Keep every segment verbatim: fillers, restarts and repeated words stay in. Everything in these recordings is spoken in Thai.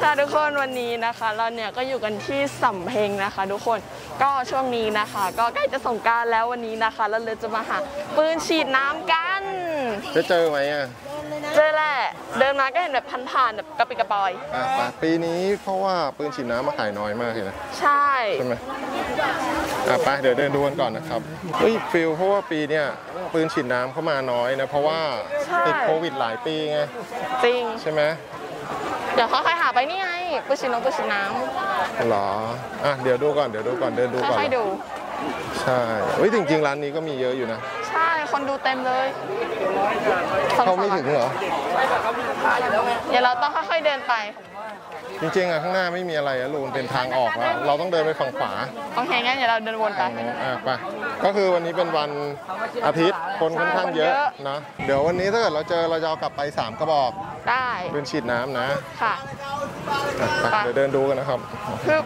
ค่ะทุกคนวันนี้นะคะเราเนี่ยก็อยู่กันที่สำเพ็งนะคะทุกคนก็ช่วงนี้นะคะก็ใกล้จะสงกรานต์แล้ววันนี้นะคะเราเลยจะมาหาปืนฉีดน้ำกันจะเจอไหมอ่ะเจอแหละเดินมาก็เห็นแบบผ่านๆแบบกระปิกระปอยอ่ะปีนี้เพราะว่าปืนฉีดน้ำมาขายน้อยมากเลยนะใช่ใช่ไหมอ่ะไปเดี๋ยวเดินดูกันก่อนนะครับเฮ้ยฟิลเพราะว่าปีเนี้ยปืนฉีดน้ำเข้ามาน้อยนะเพราะว่าติดโควิดหลายปีไงจริงใช่ไหมเดี๋ยวเขาค่อยหาไปนี่ไงปืนฉีดน้ำปืนฉีดน้ำหรออ่ะเดี๋ยวดูก่อนเดี๋ยวดูก่อนเดินดูก่อนค่อยดูใช่เฮ้ยจริงๆร้านนี้ก็มีเยอะอยู่นะใช่คนดูเต็มเลยเขาไม่ถึงเหรอเดี๋ยวเราต้องค่อยๆเดินไปจริงๆอ่ะข้างหน้าไม่มีอะไรอะลูนเป็นทางออกแล้วเราต้องเดินไปฝั่งขวาโอเคงั้นเดี๋ยวเราเดินวนไปอ่ะไปก็คือวันนี้เป็นวันอาทิตย์คนค่อนข้างเยอะนะเดี๋ยววันนี้ถ้าเกิดเราเจอเราจะเอากลับไปสามกระบอกได้ปืนฉีดน้ำนะค่ะไปเดี๋ยวเดินดูกันนะครับคือ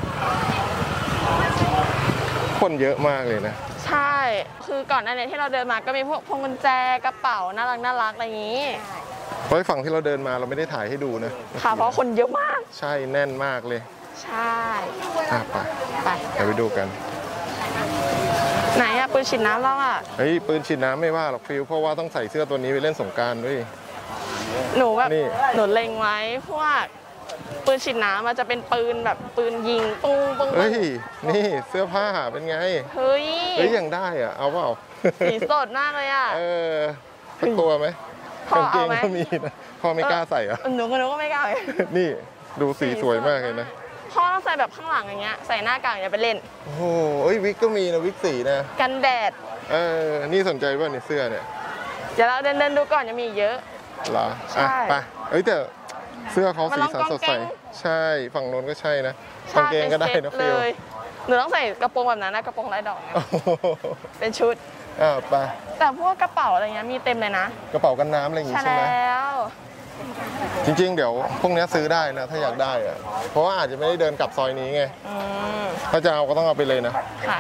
คนเยอะมากเลยนะใช่คือก่อนหน้านี้ที่เราเดินมาก็มีพวกพวงกุญแจกระเป๋าน่ารักน่ารักอะไรอย่างนี้เพราะฝั่งที่เราเดินมาเราไม่ได้ถ่ายให้ดูนะค่ะเพราะคนเยอะมากใช่แน่นมากเลยใช่ไปไปเดี๋ยวไปดูกันไหนอะปืนฉีดน้ำเราอะเฮ้ยปืนฉีดน้ำไม่ว่าหรอกฟิลเพราะว่าต้องใส่เสื้อตัวนี้ไปเล่นสงกรานต์ด้วยหนูแบบหนูเล็งไว้พวกปืนฉีดน้ำมันจะเป็นปืนแบบปืนยิงปุ้งปุ้งเฮ้ยนี่เสื้อผ้าเป็นไงเฮ้ยเฮ้ยยังได้อ่ะเอาเปล่าสีสดมากเลยอ่ะเออสักตัวไหมกางเกงก็มีนะพ่อไม่กล้าใส่อ่ะหนูก็หนูก็ไม่กล้านี่ดูสีสวยมากเลยนะพ่อต้องใส่แบบข้างหลังอย่างเงี้ยใส่หน้ากากอย่าไปเล่นโอ้โหเอ้ยวิกก็มีนะวิกสีนะกันแดดเออนี่สนใจป่ะเนี่ยเสื้อเนี่ยเดี๋ยวเราเดินเดินดูก่อนยังมีเยอะเหรออ่ะไปเอ้ยแต่เสื้อเขาสีสันสดใสใช่ฝั่งโน้นก็ใช่นะกางเกงก็ได้นะฟิลหนูต้องใส่กระโปรงแบบนั้นนะกระโปรงลายดอกเป็นชุดอ่าไปแต่พวกกระเป๋าอะไรเงี้ยมีเต็มเลยนะกระเป๋ากันน้ำอะไรอย่างงี้ใช่ไหมแล้วจริงๆเดี๋ยวพวกนี้ซื้อได้นะถ้าอยากได้อะเพราะว่าอาจจะไม่ได้เดินกลับซอยนี้ไงถ้าจะเอาก็ต้องเอาไปเลยนะค่ะ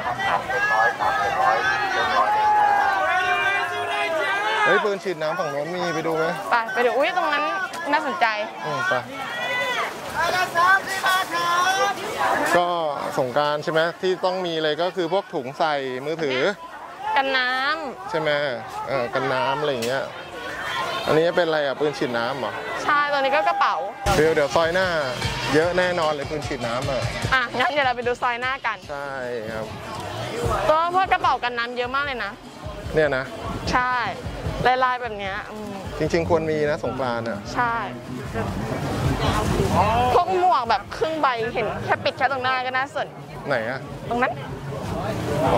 เฮ้ยปืนฉีดน้ำฝั่งโน้นมีไปดูไหมไปไปดูอุ้ยตรงนั้นน่าสนใจอืมไปก็สงกรานต์ใช่ไหมที่ต้องมีเลยก็คือพวกถุงใส่มือถือกันน้ำใช่ไหมเออกันน้ำอะไรอย่างเงี้ยอันนี้เป็นอะไรอ่ะปืนฉีดน้ำเหรอใช่ตัวนี้ก็กระเป๋าเดี๋ยวเดี๋ยวซอยหน้าเยอะแน่นอนเลยปืนฉีดน้ำอ่ะอ่ะงั้นเดี๋ยวเราไปดูซอยหน้ากันใช่ครับตัวพวกกระเป๋ากันน้ำเยอะมากเลยนะเนี่ยนะใช่ลายลายแบบเนี้ยจริงๆควรมีนะสงกรานต์อ่ะใช่พวกหมวกแบบครึ่งใบเห็นแค่ปิดแค่ตรงหน้าก็น่าสนไหนอ่ะตรงนั้นอ๋อ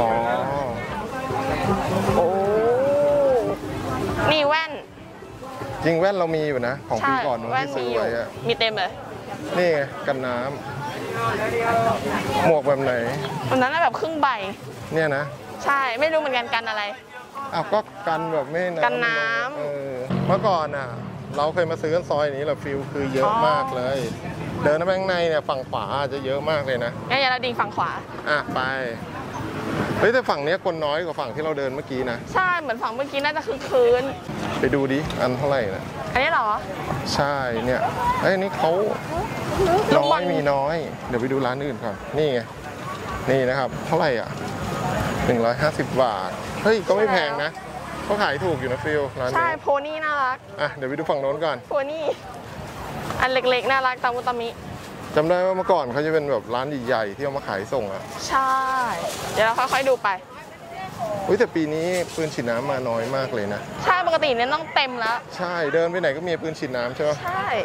โอ้นี่แว่นจริงแว่นเรามีอยู่นะของปีก่อนนู้นที่ซื้อไว้อะมีเต็มเลยนี่ไงกันน้ำหมวกแบบไหนวันนั้นแบบครึ่งใบเนี่ยนะใช่ไม่รู้เหมือนกันกันอะไรอ้าวก็กันแบบไม่กันน้ำเออเมื่อก่อนอ่ะเราเคยมาซื้อกันซอยนี้แหละฟิลคือเยอะมากเลยเดินไปข้างในเนี่ยฝั่งขวาจะเยอะมากเลยนะงั้นอย่าเราดิ่งฝั่งขวาอ่ะไปเฮ้ยแต่ฝั่งนี้คนน้อยกว่าฝั่งที่เราเดินเมื่อกี้นะใช่เหมือนฝั่งเมื่อกี้น่าจะคือคืนไปดูดิอันเท่าไหร่นะอันนี้เหรอใช่เนี่ยไอ้นี่เขาน้อยมีน้อยเดี๋ยวไปดูร้านอื่นก่อนนี่ไงนี่นะครับเท่าไหร่อ่ะหนึ่งร้อยห้าสิบบาทเฮ้ยก็ไม่แพงนะเขาขายถูกอยู่นะฟิลร้านนี้ใช่โพนี่น่ารักอ่ะเดี๋ยวไปดูฝั่งโน้นก่อนโพนี่อันเล็กๆน่ารักตามุตามิจำได้ว่าเมื่อก่อนเขาจะเป็นแบบร้านใหญ่ๆที่เอามาขายส่งอ่ะใช่เดี๋ยวเราค่อยๆดูไปอุ้ยแต่ปีนี้ปืนฉีดน้ำมาน้อยมากเลยนะใช่ปกติเนี่ยต้องเต็มแล้วใช่เดินไปไหนก็มีปืนฉีดน้ำใช่ไหมใช่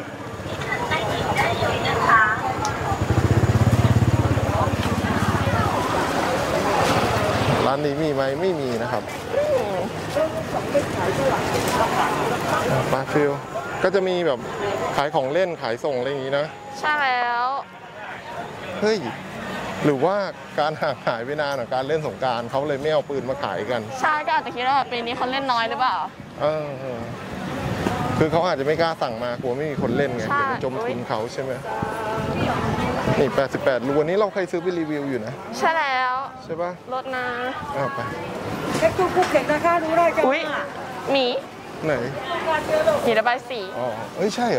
ร้านนี้มีไหมไม่มีนะครับมาฟิลก็จะมีแบบขายของเล่นขายส่งอะไรอย่างนี้นะใช่แล้วเฮ้ยหรือว่าการห่างหายไปนานของการเล่นสงกรานต์เขาเลยไม่เอาปืนมาขายกันใช่ก็อาจจะคิดว่าปีนี้คนเล่นน้อยหรือเปล่าเออคือเขาอาจจะไม่กล้าสั่งมากลัวไม่มีคนเล่นไงเดี๋ยวไปจมทุนเขาใช่ไหมนี่แปดสิบแปดรูวันนี้เราเคยซื้อไปรีวิวอยู่นะใช่แล้วใช่ปะรถนะอ่ะไปเอ็กซ์คูคุกเด็กนะคะดูได้จ้ะอุ้ยหมีไหนหมีระบายสีอ๋อเอ้ยใช่เหรอ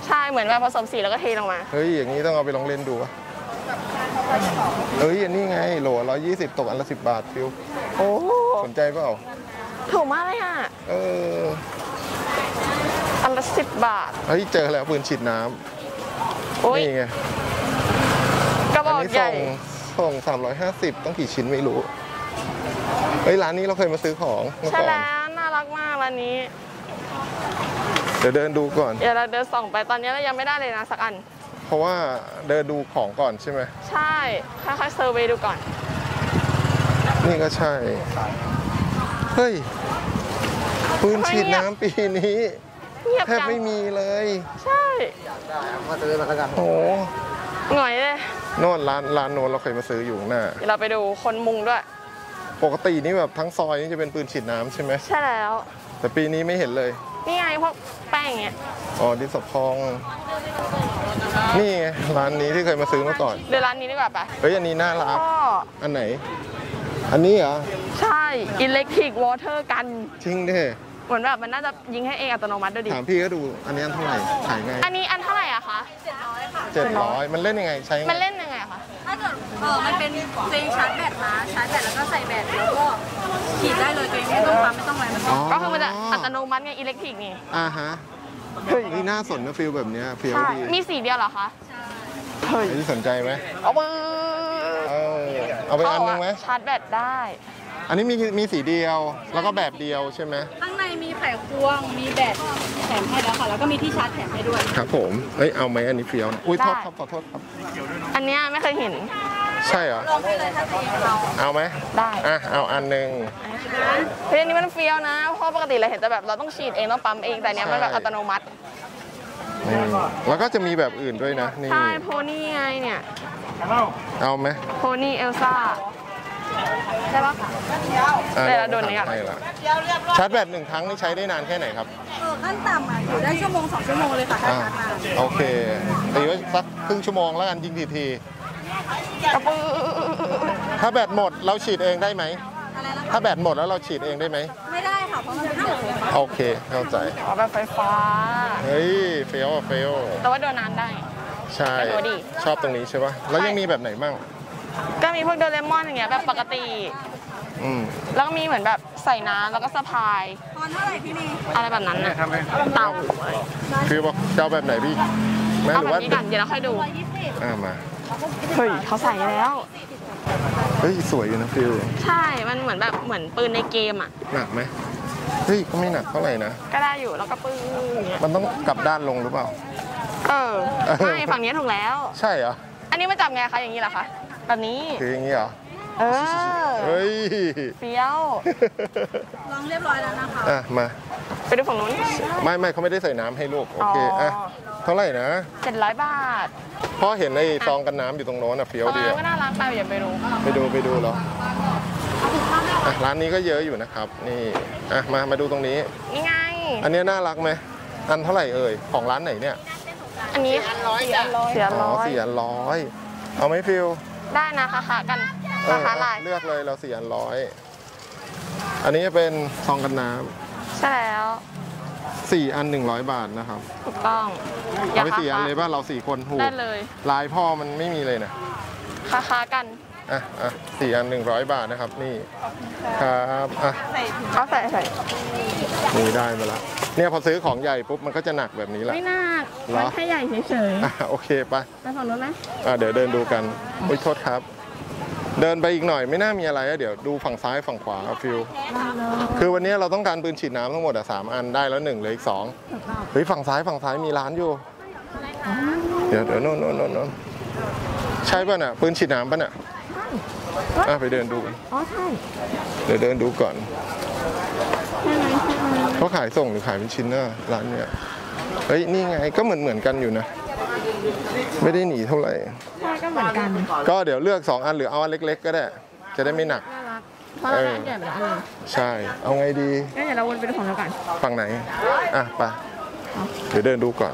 ใช่เหมือนแบบผสมสีแล้วก็เทลงมาเฮ้ยอย่างนี้ต้องเอาไปลองเล่นดูวะเฮ้ยอันนี้ไงโหลร้อยยี่สิบตกอันละสิบบาทฟิวโอ้สนใจเปล่าถูกมากเลยอ่ะเอออันละสิบบาทเฮ้ยเจอแล้วปืนฉีดน้โอ้ำยนี่ไงกระบอันอกนี้ใหส่ญ่งส่งสามร้อยห้าสิบต้องกี่ชิ้นไม่รู้เฮ้ยร้านนี้เราเคยมาซื้อของเมื่อใช่ก่อนแล้วน่ารักมากร้านนี้เดี๋ยวเดินดูก่อนเดี๋ยวเราเดินส่องไปตอนนี้เรายังไม่ได้เลยนะสักอันเพราะว่าเดินดูของก่อนใช่ไหมใช่ค่อยๆเซอร์เวย์ดูก่อนนี่ก็ใช่ เฮ้ยปืนฉีดน้ำปีนี้เงียบแทบจังไม่มีเลยใช่โอ้หน่อยเลยโน่นร้านร้านโน้นเราเคยมาซื้ออยู่ข้างหน้าเดี๋ยวเราไปดูคนมุงด้วยปกตินี่แบบทั้งซอยนี่จะเป็นปืนฉีดน้ำใช่ไหมใช่แล้วแต่ปีนี้ไม่เห็นเลยนี่ไงพวกแป้งเงี้ยอ๋อดินสอพอง นี่ไงร้านนี้ที่เคยมาซื้อเมื่อก่อนเดี๋ยวร้านนี้ดีกว่าปะเฮ้ยอันนี้น่ารักก็อันไหน อันนี้เหรอใช่ electric water กันจริงดิเหมือนแบบมันน่าจะยิงให้เองอัตโนมัติด้วยดิถามพี่ก็ดู อันนี้อันเท่าไหร่ขายไงอันนี้อันเท่าไหร่อะคะเจ็ดร้อยมันเล่นยังไงใช้ไงมันเล่นยังไงอะคะถ้าเกิดเออมันเป็นตัวเองชาร์จแบตมาชาร์จแบตแล้วก็ใส่แบตแล้วก็ฉีดได้เลยตัวเองไม่ต้องปั๊มไม่ต้องอะไรมันอ๋อก็คือมันจะอัตโนมัติไง electric นี่อ่าฮะเฮ้ยนี่น่าสนนะฟิลแบบเนี้ยฟิลใช่ดีมีสีเดียวเหรอคะเฮ้ยไอ้ที่สนใจไหมเอาไปเออเอาไปอันนึงไหมชาร์จแบตได้อันนี้มีมีสีเดียว แล้วก็แบบเดียวใช่ไหมข้างในมีไขควงมีแบตแถมให้แล้วค่ะแล้วก็มีที่ชาร์จแถมให้ด้วยครับผมเอ้ยเอาไหมอันนี้เฟี้ยวนะอุ้ยโทษครับขอโทษครับอันเนี้ยไม่เคยเห็นใช่เหรอลองให้เลยถ้าตัวเองเอาเอาไหมได้อ่ะเอาอันหนึ่งเฮ้ยอันนี้มันเฟี้ยวนะ เพราะปกติเราเห็นแต่แบบเราต้องฉีดเองต้องปั๊มเองแต่อันเนี้ยมันแบบใช่อัตโนมัตินี่แล้วก็จะมีแบบอื่นด้วยนะนี่ใช่โพนี่ไงเนี่ยเอาไหมโพนี่เอลซ่าใช่ปะอ่ะเดี๋ยวเราโดนนี้ก่อนให้ละชาร์จแบตหนึ่งครั้งนี่ใช้ได้นานแค่ไหนครับเออขั้นต่ำอ่ะอยู่ได้ชั่วโมงสองชั่วโมงเลยค่ะถ้าอ่าชาร์จมาโอเคตีไว้สักครึ่งชั่วโมงแล้วกันยิงทีทีกระปือถ้าแบตหมดเราฉีดเองได้ไหมอะไรนะถ้าแบตหมดแล้วเราฉีดเองได้ไหมไม่ได้ค่ะเพราะมันเป็นเครื่องไฟฟ้าโอเคเข้าใจขอแบบไฟฟ้าเฮ้ยเฟลอะเฟลแต่ว่าโดนน้ำได้ใช่แต่ตัวดีชอบตรงนี้ใช่ปะแล้วยังมีแบบไหนมั่งก็มีพวกโดเรมอนอย่างเงี้ยแบบปกติอืมแล้วก็มีเหมือนแบบใส่น้ำแล้วก็สะพายตอนเท่าไหร่พี่เมย์อะไรแบบนั้นน่ะเต่าอะไรคือบอกจะเอาแบบไหนพี่แม่เอาหรืแบอบ ว่านี้กันเดี๋ยวเราค่อยดูยี่สิบอ่ามาเฮ้ยเขาใส่แล้วเฮ้ยสวยอยู่นะฟิลใช่ มันเหมือนแบบเหมือนปืนในเกมอ่ะหนักไหมเฮ้ยก็ไม่หนักเท่าไหร่นะก็ได้อยู่แล้วก็ปืนอย่างเงี้ยมันต้องกลับด้านลงหรือเปล่าเออไม่ฝั่งนี้ถูกแล้วใช่เหรออันนี้มันจับไงคะอย่างนี้เหรอคะแบบนี้คืออย่างนี้เหรอเออเฮ้ยเฟี้ยวลองเรียบร้อยแล้วนะคะอ่ะมาไปดูฝั่งนู้นไม่ไม่เขาไม่ได้ใส่น้ำให้ลูกโอเคอ๋ออ่อ่ะเท่าไหร่นะเจ็ดร้อยบาทพ่อเห็นไอ้ซองกันน้ำอยู่ตรงโน้นอ่ะเฟี้ยวตรงดีนั้นอะก็น่ารักไปอย่าไปดูไปดูไปดูเหรออ่ะร้านนี้ก็เยอะอยู่นะครับ นี่อ่ะมามาดูตรงนี้นี่ไงอันนี้น่ารักไหมอันเท่าไหร่เอ่ยของร้านไหนเนี่ยอันนี้สี่อันร้อยสี่อันอ๋อร้อยสี่อันร้อยเอาไหมฟิลได้นะคะคะกันเอราอคาลายเลือกเลยเราสี่อันร้อยอันนี้จะเป็นซองกันน้ใช่แล้วำสี่อันหนึ่งร้อยบาทนะครับถูกต้องเอาไปสี่อันเลยป่ะเราสี่คนถูกได้เลยลายพ่อมันไม่มีเลยนะคาคากันอ่ะอ่ะสี่อันหนึ่งร้อยบาทนะครับนี่ครับอ่ะเอาใส่ใส่นี่ได้มาแล้วเนี่ยพอซื้อของใหญ่ปุ๊บมันก็จะหนักแบบนี้แหละไม่น่าเหรอมันแค่ใหญ่เฉยอ่ะโอเคไปๆไปฝั่งนู้นไหมอ่ะเดี๋ยวเดินดูกันอุ้ยโทษครับ เดินไปอีกหน่อยไม่น่ามีอะไรอะเดี๋ยวดูฝั่งซ้ายฝั่งขวาครับฟิลคือวันนี้เราต้องการปืนฉีดน้ำทั้งหมดอะสามอันได้แล้วหนึ่งเหลืออีกสองเฮ้ยฝั่งซ้ายฝั่งซ้ายมีร้านอยู่ เดี๋ยวเดี๋ยวโน่นโน่นโน่นโน่นใช่ป่ะน่ะปืนฉีดน้ำป่ะน่ะอ่ะไปเดินดูกันอ๋อใช่เดี๋ยวเดินดูก่อนใช่ไหมใช่ไหมเขาขายส่งหรือขายเป็นชิ้นน่ะร้านเนี้ยเฮ้ยนี่ไงก็เหมือนเหมือนกันอยู่นะ ไม่ได้หนีเท่าไหร่ใช่ก็เหมือนกันก็เดี๋ยวเลือกสองอันหรือเอาอันเล็ก ๆ ก็ได้ จะได้ไม่หนักน่ารักเพราะเราได้อันใหญ่ไปแล้วอันหนึงใช่ เอาไงดีงั้นเดี๋ยวเราวนไปดูของเราก่อนฝั่งไหน อ่ะไปเดี๋ยวเดินดูก่อน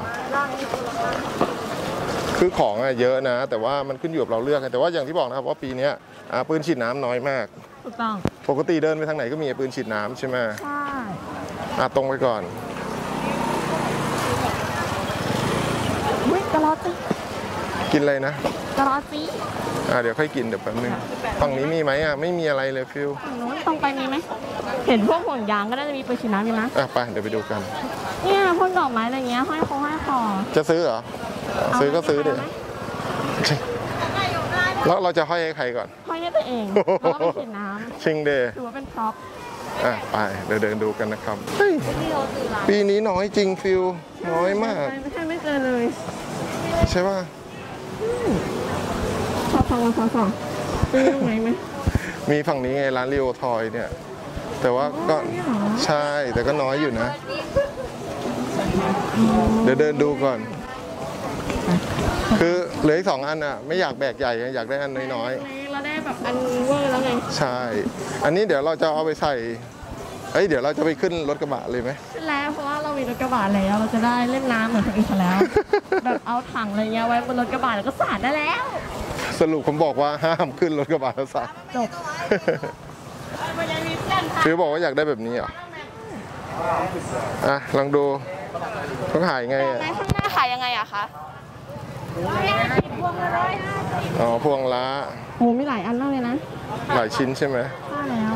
คือของอะเยอะนะ แต่ว่ามันขึ้นอยู่กับเราเลือกกันแต่ว่าอย่างที่บอกนะครับว่าปีนี้อ่าปืนฉีดน้ำน้อยมากถูกต้องปกติเดินไปทางไหนก็มีปืนฉีดน้ำใช่ไหมใช่อ่ะตรงไปก่อนระรอจีกินอะไรนะกระรอจีอ่าเดี๋ยวค่อยกินเดี๋ยวแป๊บนึงฝั่งนี้มีไหมอ่ะไม่มีอะไรเลยฟิวฝั่งนู้นตรงไปมีไหมเห็นพวกห่วงยางก็น่าจะมีปืนฉีดน้ำมีนะอ่ะไปเดี๋ยวไปดูกันเนี่ยพวกดอกไม้อะไรเงี้ยห้อยคอห้อยคอจะซื้อเหรอซื้อก็ซื้อดิเาไหมแล้วเราจะห้อยให้ใครก่อนห้อยให้ตัวเองแล้วก็ไปฉีดน้ชิงเดย์ำถือว่าเป็นพร็อพอ่ะไปเดี๋ยวเดินดูกันนะครับเฮ้ยปีนี้น้อยจริงฟิวน้อยมากไม่ใช่ไม่เจอเลยใช่ป่ะพอฟังมาพอฟังมีตรงไหนไหมมีฝั่งนี้ไงร้านรีโอทอยเนี่ย แต่ว่าก็ใช่แต่ก็น้อยอยู่นะ เดี๋ยวเดินดูก่อน คือเหลืออีกสองอันอ่ะไม่อยากแบกใหญ่อยากได้อันน้อยเราได้แบบอันเวอร์แล้วไงๆใช่ อันนี้เดี๋ยวเราจะเอาไปใส่เอ้ยเดี๋ยวเราจะไปขึ้นรถกระบะเลยไหมใช่แล้วเพราะว่าเรามีรถกระบะแล้วเราจะได้เล่นน้ำเหมือนคนอื่นเขาแล้ว แบบเอาถังอะไรเงี้ยไว้บนรถกระบะแล้วก็สาดได้แล้วสรุปผมบอกว่าห้ามขึ้นรถกระบะแล้วสักจบฟิวบอกว่าอยากได้แบบนี้เหรออ่ะลองดูเขาขายไงอ่ะในข้างหน้าขายยังไงอะคะอ๋อพวงละโหมีหลายอันมากเลยนะหลายชิ้นใช่ไหมใช่แล้ว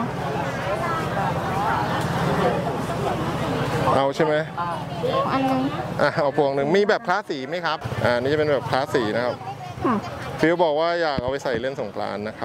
เอาใช่ไหมอันนึงอ่ะเอาพวงหนึ่งมีแบบคลาสสีไหมครับอ่านี่จะเป็นแบบคลาสสีนะครับค่ะฟิวบอกว่าอยากเอาไปใส่เล่นสงกรานต์นะครับ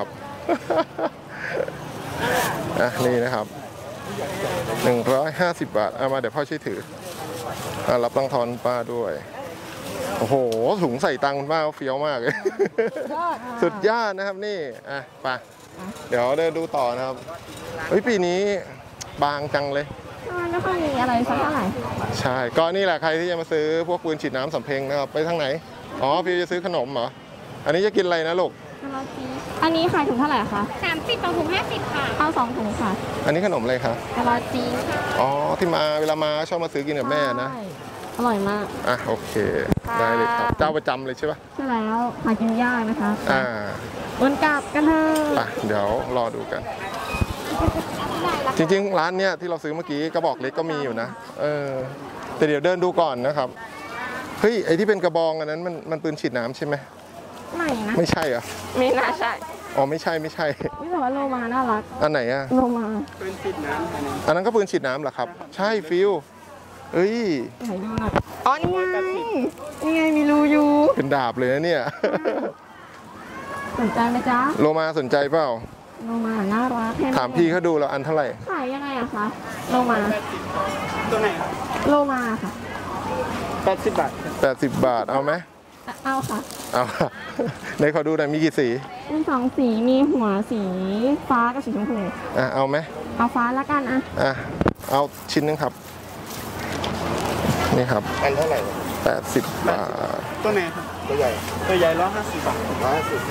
อ่ะนี่นะครับหนึ่งร้อยห้าสิบบาทเอามาเดี๋ยวพ่อช่วยถืออ่ะรับตังค์ทอนป้าด้วยโอ้โหถุงใส่ตังค์ป้าเฟี้ยวมากเลย สุดยอดนะครับนี่อ่ะไปเดี๋ยวเดินดูต่อนะครับเฮ้ยปีนี้บางจังเลยไม่ค่อยมีอะไรสักเท่าไหร่ใช่ก็นี่แหละใครที่จะมาซื้อพวกปืนฉีดน้ำสำเพ็งนะครับไปทางไหนอ๋อฟิวจะซื้อขนมเหรออันนี้จะกินอะไรนะลูกอันนี้ขายถุงเท่าไหร่คะสามสิบต่อถุงห้าสิบค่ะเอาสองถุงค่ะอันนี้ขนมอะไรคะกะลาจีค่ะอ๋อที่มาเวลามาชอบมาซื้อกินกับแม่นะใช่อร่อยมากอ่ะโอเคได้เลยครับเจ้าประจำเลยใช่ปะใช่แล้วหากินยากนะคะอ่าวนกลับกันเถอะอ่ะเดี๋ยวรอดูกัน จริงๆร้านเนี้ยที่เราซื้อเมื่อกี้กระบอกเล็กก็มีอยู่นะเออแต่เดี๋ยวเดินดูก่อนนะครับเฮ้ยไอที่เป็นกระบองอันนั้นมันมันปืนฉีดน้ำใช่ไหมไม่นะไม่ใช่เหรอไม่น่าใช่อ๋อไม่ใช่ไม่ใช่นี่แต่ว่าโลมาน่ารักอันไหนอ่ะโลมาอันนั้นก็ปืนฉีดน้ำเหรอครับ ใช่ฟิวเอ้ยไหนดูหน่อยอ๋อนี่ไงนี่ไงมีรูอยู่เป็นดาบเลยนะเนี่ยสนใจไหมจ๊ะโลมาสนใจเปล่าโลมาน่ารักแค่ถามพี่เขาดูแล้วอันเท่าไหร่ขายยังไงอะคะโลมาตัวไหนโลมาค่ะแปดสิบบาทแปดสิบบาทเอาไหมเอาค่ะเอา ในขอดูหน่อยมีกี่สีมีสองสีมีหัวสีฟ้ากับสีชมพูอ่ะเอาไหมเอาฟ้าละกันอะอ่ะเอาชิ้นหนึงครับนี่ครับอันเท่าไหร่แปดสิบบาทตัวไหนครับตัวใหญ่ตัวใหญ่ร้อยห้าสิบบาทร้อยห้าสิบ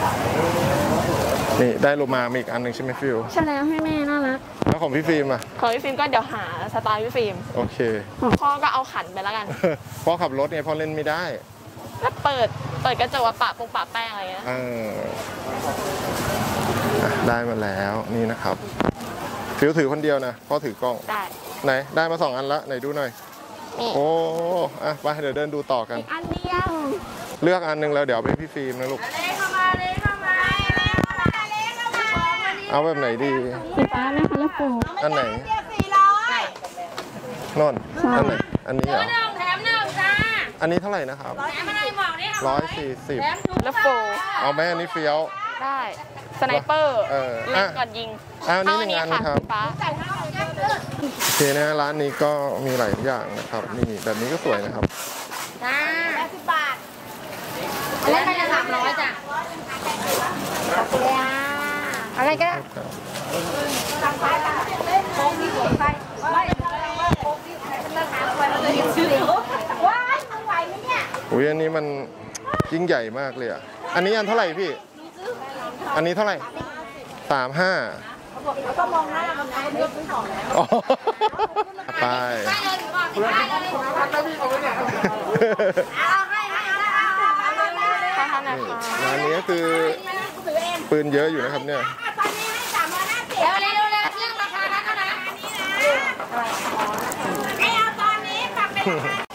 นี่ได้โลมามีอีกอันหนึ่งใช่ไหมฟิวใช่แล้วให้แม่น่ารักแล้วของพี่ฟิล์มอ่ะของพี่ฟิล์มก็เดี๋ยวหาสไตล์พี่ฟิล์มโอเคของพ่อก็เอาขันไปแล้วกันพ่อขับรถไงพ่อเล่นไม่ได้ก็เปิดเปิดกระจกว่าปะปงปะแป้งอะไรเงี้ยเอออ่ะได้มาแล้วนี่นะครับฟิวถือคนเดียวนะพ่อถือกล้องได้ไหนได้มาสองอันละไหนดูหน่อยนี่โอ้อ่ะไปเดี๋ยวเดินดูต่อกันอีกอันเดียวเลือกอันหนึงแล้วเดี๋ยวเอาไปพี่ฟิล์มนะลูกเลยเข้ามาเลยเข้ามาเลยเข้ามาเลยเข้ามาเอาแบบไหนดีสีฟ้าไหมคะแล้วปูอันไหนสี่ร้อยนนอันไหนอันนี้เหรอหนึ่งแถมหนึ่งจ้าอันนี้เท่าไหร่นะครับแถมอะไรบอกได้ค่ะร้อยสี่สิบแถมถุงแล้วโฟเอาไหมอันนี้เฟี้ยวได้สไนเปอร์เออเล็งก่อนยิงเอาอันนี้หนึ่งอันค่ะครับสีฟ้าโอเคนะร้านนี้ก็มีหลายอย่างนะครับนี่แบบนี้ก็สวยนะครับจ้าแปดสิบบาทอะไรไปละสามร้อยจ้ะอะไรก็ได้โค้งที่หัวไฟว้ายว้ายมึงไหวไหมเนี่ยอุ้ยอันนี้มันยิ่งใหญ่มากเลยอ่ะอันนี้อันเท่าไหร่พี่ อันนี้เท่าไหร่สามห้าก็มองหน้ามันนะเลือกซื้อของแล้วอ๋อไปได้เลยก่อนได้เลยเอาให้ให้เอาเอาเอาขอทานหน่อยค่ะร้านนี้ก็คือปืนเยอะอยู่นะครับเนี่ยตอนนี้ให้สามร้อยห้าสิบเร็วเร็วเร็วเรื่องราคานั้นนะไม่เอาตอนนี้ปรับเป็น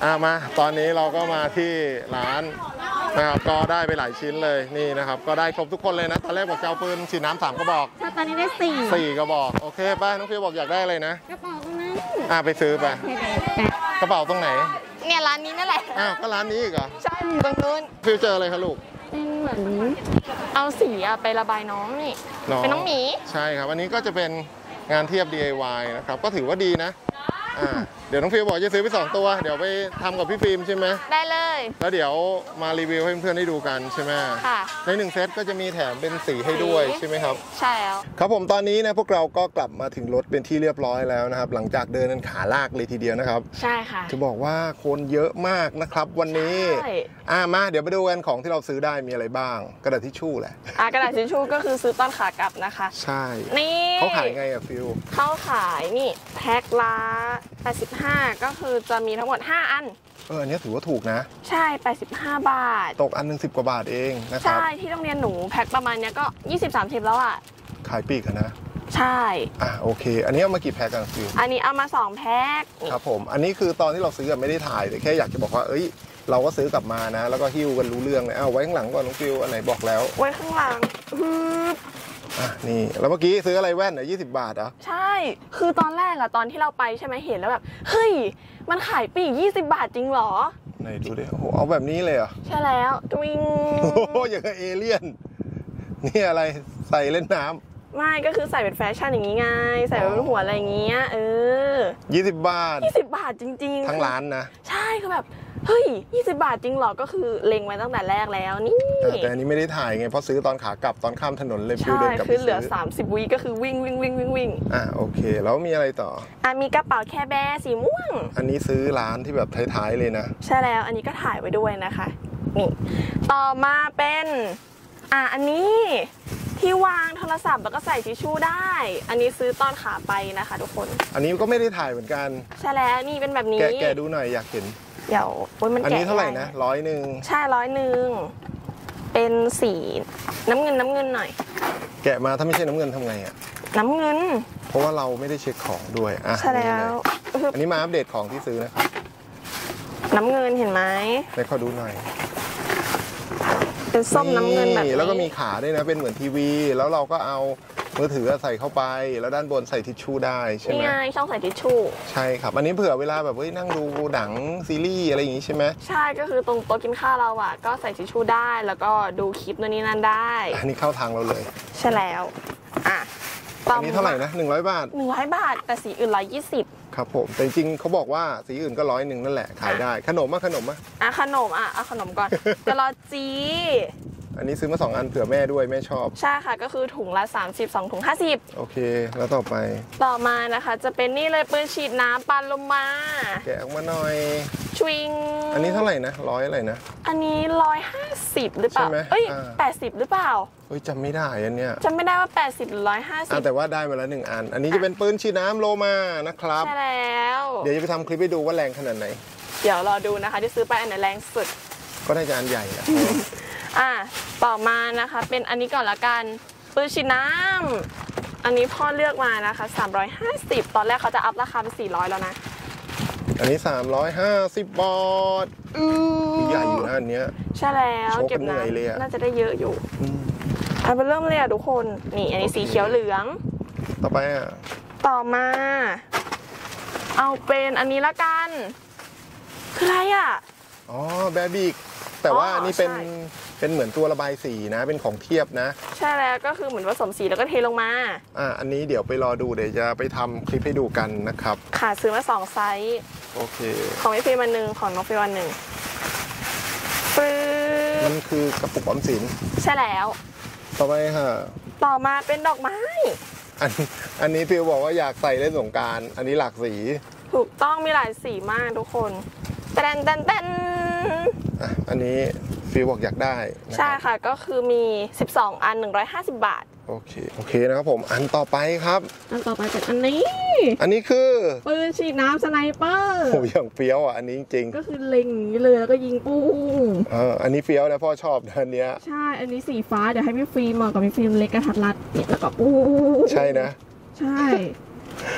อ่ะมาตอนนี้เราก็มาที่ร้านนะครับก็ได้ไปหลายชิ้นเลยนี่นะครับก็ได้ครบทุกคนเลยนะตอนแรกบอกจะเอาปืนฉีดน้ำสามกระบอกตอนนี้ได้สี่สี่กระบอกโอเคป่ะน้องฟิวบอกอยากได้อะไรนะกระเป๋าตรงนั้นอ่ะไปซื้อไปกระเป๋าตรงไหนเนี่ยร้านนี้นั่นแหละอ้าวก็ร้านนี้อีกเหรอใช่ตรงนู้นฟิวเจออะไรคะลูกเป็นเหมือนเอาสีอะไประบายน้องนี่ เป็นน้องหมีใช่ครับอันนี้ก็จะเป็นงานเทียบ ดี ไอ วาย นะครับก็ถือว่าดีนะอ่าเดี๋ยวน้องฟิวบอกจะซื้อไปสองตัวเดี๋ยวไปทำกับพี่ฟิล์มใช่ไหมได้เลยแล้วเดี๋ยวมารีวิวให้เพื่อนๆได้ดูกันใช่ไหมค่ะในหนึ่งเซตก็จะมีแถมเป็นสีให้ด้วยใช่ไหมครับใช่แล้วครับผมตอนนี้นะพวกเราก็กลับมาถึงรถเป็นที่เรียบร้อยแล้วนะครับหลังจากเดินกันขาลากเลยทีเดียวนะครับใช่ค่ะจะบอกว่าคนเยอะมากนะครับวันนี้ใช่อ่ามาเดี๋ยวไปดูกันของที่เราซื้อได้มีอะไรบ้างกระดาษทิชชู่แหละอ่ะกระดาษทิชชู่ก็คือซื้อตอนขากลับนะคะใช่นี่เขาขายไงอะฟิวเขาขายนี่แพ็คละแปดสิบห้าก็คือจะมีทั้งหมดห้าอันเอออันนี้ถือว่าถูกนะใช่แปดสิบห้าบาทตกอันหนึ่งสิบกว่าบาทเองนะครับใช่ที่โรงเรียนหนูแพ็คประมาณเนี้ยก็ยี่สิบ สามสิบแล้วอ่ะขายปลีกอะนะใช่อ่ะโอเค อันนี้เอามากี่แพ็คกันฟิวอันนี้เอามาสองแพ็คนี่ครับผมอันนี้คือตอนที่เราซื้ออะไม่ได้ถ่ายแต่แค่อยากจะบอกว่าเอ้ยเราก็ซื้อกลับมานะ แล้วก็หิ้วกันรู้เรื่องเลยเอาไว้ข้างหลังก่อนน้องฟิวอันไหนบอกแล้วไว้ข้างหลังฮึบอ่ะนี่แล้วเมื่อกี้ซื้ออะไรแว่นอ่ะยี่สิบบาทเหรอใช่ คือตอนแรกอะตอนที่เราไปใช่ไหมเห็นแล้วแบบ เฮ้ย มันขายปลีกยี่สิบบาทจริงเหรอไหนดูดิโอ้โหเอาแบบนี้เลยเหรอใช่แล้วดวิงโอ้โหอย่างกับเอเลี่ยนนี่อะไรใส่เล่นน้ำไม่ก็คือใส่เป็นแฟชั่นอย่างนี้ไง ใส่เป็นหัวอะไรอย่างเงี้ย เออยี่สิบบาทยี่สิบบาทจริงๆทั้งร้านนะใช่คือแบบ เฮ้ยยี่สิบบาทจริงเหรอ ก็คือเล็งไว้ตั้งแต่แรกแล้วนี่แต่แต่อันนี้ไม่ได้ถ่ายไงเพราะซื้อตอนขากลับตอนข้ามถนนเลยฟิวใช่เดินกลับไปคือเหลืซื้ออสามสิบวิก็คือวิ่งวิ่งวิ่งวิ่งวิ่งอ่ะโอเคแล้วมีอะไรต่ออ่ะมีกระเป๋าแคร์แบร์สีม่วงอันนี้ซื้อร้านที่แบบท้ายๆเลยนะใช่แล้ว อันนี้ก็ถ่ายไว้ด้วยนะคะ นี่ ต่อมาเป็น อ่ะ อันนี้ที่วางโทรศัพท์แล้วก็ใส่ทิชชู่ได้ อันนี้ซื้อตอนขาไปนะคะทุกคนอันนี้ก็ไม่ได้ถ่ายเหมือนกันใช่แล้ว นี่เป็นแบบนี้แกะแกะดูหน่อยอยากเห็นเดี๋ยวโอ๊ยมันอันแกะนี้เท่าไหร่ด้นะร้อยหนึ่งใช่ร้อยหนึ่ง เป็นสีน้ำเงินน้ำเงินหน่อยแกะมาถ้าไม่ใช่น้ำเงินทำไงอ่ะน้ำเงินเพราะว่าเราไม่ได้เช็คของด้วยอ่ะใช่แล้วอันนี้มาอัปเดตของที่ซื้อนะครับน้ำเงินเห็นไหมไหนขอดูหน่อยเป็นส้มน้ำเงินแบบนี้แล้วก็มีขาด้วยนะเป็นเหมือนทีวี แล้วเราก็เอามือถือใส่เข้าไป แล้วด้านบนใส่ทิชชู่ได้ใช่นี่ไหมไงช่องใส่ทิชชู่ใช่ครับ อันนี้เผื่อเวลาแบบเฮ้ยนั่งดูหนังซีรีส์อะไรอย่างงี้ใช่ไหมใช่ก็คือตรงโต๊ะกินข้าวเราอ่ะก็ใส่ทิชชู่ได้ แล้วก็ดูคลิปนู่นนี่นั่นได้อันนี้เข้าทางเราเลยใช่แล้ว อ่ะอันนี้เท่าไหร่นะหนึ่งร้อยบาทหนึ่งร้อยบาท แต่สีอื่นร้อยยี่สิบครับผมแต่จริงๆเขาบอกว่าสีอื่นก็ร้อยหนึ่งนั่นแหละขายได้ขนมมาขนมมาอ่ะขนมอ่ะเอาขนมก่อน กะลอจีอันนี้ซื้อมาสองอันเผื่อแม่ด้วยแม่ชอบใช่ค่ะ ก็คือถุงละสามสิบ สองถุงห้าสิบโอเค แล้วต่อไปต่อมานะคะ จะเป็นนี่เลยปืนฉีดน้ำปาโลมาแกะออกมาหน่อยชวิงอันนี้เท่าไหร่นะร้อยอะไรนะอันนี้ร้อยห้าสิบหรือเปล่าใช่ไหมเอ้ยอ่าแปดสิบหรือเปล่าเฮ้ยจำไม่ได้อันเนี้ยจำไม่ได้ว่าแปดสิบหรือร้อยห้าสิอ่ะบแต่ว่าได้มาแล้วหนึ่งอัน อันนี้จะเป็นปืนฉีดน้ำโลมานะครับใช่แล้วเดี๋ยวจะไปทำคลิปให้ดูว่าแรงขนาดไหนเดี๋ยวรอดูนะคะที่ซื้อไปอันไหนแรงสุดก็น่าจะอันใหญ่นะอ่ะต่อมานะคะเป็นอันนี้ก่อนละกันปืนฉีดน้ำอันนี้พ่อเลือกมานะคะสามร้อยห้าสิบตอนแรกเขาจะอัพราคาเป็นสี่ร้อยแล้วนะอันนี้สามร้อยห้าสิบบาทใหญ่อยู่นะอันเนี้ยใช่แล้วโชว์เก็บเหนื่อยเลยอะน้ำน่าจะได้เยอะอยู่อืมอันเป็นเริ่มเลยอ่ะทุกคนนี่อันนี้สีเขียวเหลืองต่อไปอ่ะต่อมา เอาเป็นอันนี้ละกันคืออะไรอ่ะอ๋อแบบิกแต่ว่าอ๋อนี่เป็นใช่เป็นเหมือนตัวระบายสีนะ เป็นของเทียบนะใช่แล้วก็คือเหมือนผสมสีแล้วก็เทลงมาอ่ะอันนี้เดี๋ยวไปรอดูเดี๋ยวจะไปทำคลิปให้ดูกันนะครับค่ะซื้อมาสองไซส์โอเคของพี่ฟิล์มอันหนึ่งของน้องฟิล์มอันหนึ่งปื๊มับนคือกระปุกออมสินใช่แล้วต่อไปค่ะต่อมาเป็นดอกไม้อันอันนี้ฟิวบอกว่าอยากใส่เล่นสงกรานต์อันนี้หลากสีถูกต้องมีหลายสีมากทุกคนแตนแตนแตนอ่ะอันนี้ฟิวบอกอยากได้นะครับใช่ค่ะก็คือมีสิบสองอันหนึ่งร้อยห้าสิบบาทโอเคโอเคนะครับผมอันต่อไปครับอันต่อไปเป็นอันนี้อันนี้คือปืนฉีดน้ำสไนเปอร์โหอย่างเฟี้ยวอ่ะอันนี้จริงก็คือเล็งอย่างนี้เลยแล้วก็ยิงปุ้งๆเอออันนี้เฟี้ยวนะพ่อชอบนะอันเนี้ยใช่ อันนี้สีฟ้าเดี๋ยวให้พี่ฟิล์มเหมาะกับพี่ฟิล์มเล็กกระทัดรัดเนี่ยแล้วก็ปุ้งใช่นะใช่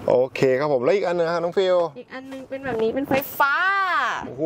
โอเคครับผมแล้วอีกอันหนึงครับน้องฟิลอีกอันนึงเป็นแบบนี้เป็นไฟฟ้าโอ้โห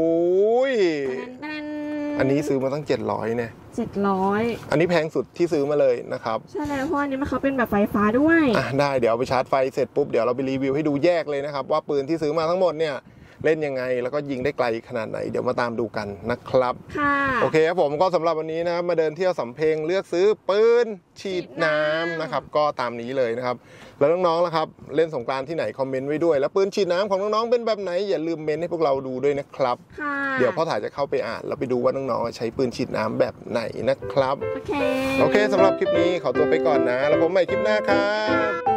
อัอันนี้ซื้อมาตั้งเจ็ดร้อยเนี่ยเจ็ดร้อยอันนี้แพงสุดที่ซื้อมาเลยนะครับใช่แล้วเพราะอันนี้มันเขาเป็นแบบไฟฟ้าด้วยอ่ะได้เดี๋ยวเอาไปชาร์จไฟเสร็จปุ๊บเดี๋ยวเราไปรีวิวให้ดูแยกเลยนะครับว่าปืนที่ซื้อมาทั้งหมดเนี่ยเล่นยังไงแล้วก็ยิงได้ไกลขนาดไหนเดี๋ยวมาตามดูกันนะครับค่ะโอเคครับผมก็สำหรับวันนี้นะครับมาเดินเที่ยวสำเพ็งเลือกซื้อปืนฉีดน้ำนะครับก็ตามนี้เลยนะครับแล้วน้องๆล่ะครับเล่นสงกรานต์ที่ไหนคอมเมนต์ไว้ด้วยแล้วปืนฉีดน้ำของน้องๆเป็นแบบไหนอย่าลืมเมนต์ให้พวกเราดูด้วยนะครับค่ะเดี๋ยวพ่อถ่ายจะเข้าไปอ่านแล้วไปดูว่าน้องๆใช้ปืนฉีดน้ำแบบไหนนะครับโอเคโอเคสำหรับคลิปนี้ขอตัวไปก่อนนะแล้วพบใหม่คลิปหน้าครับ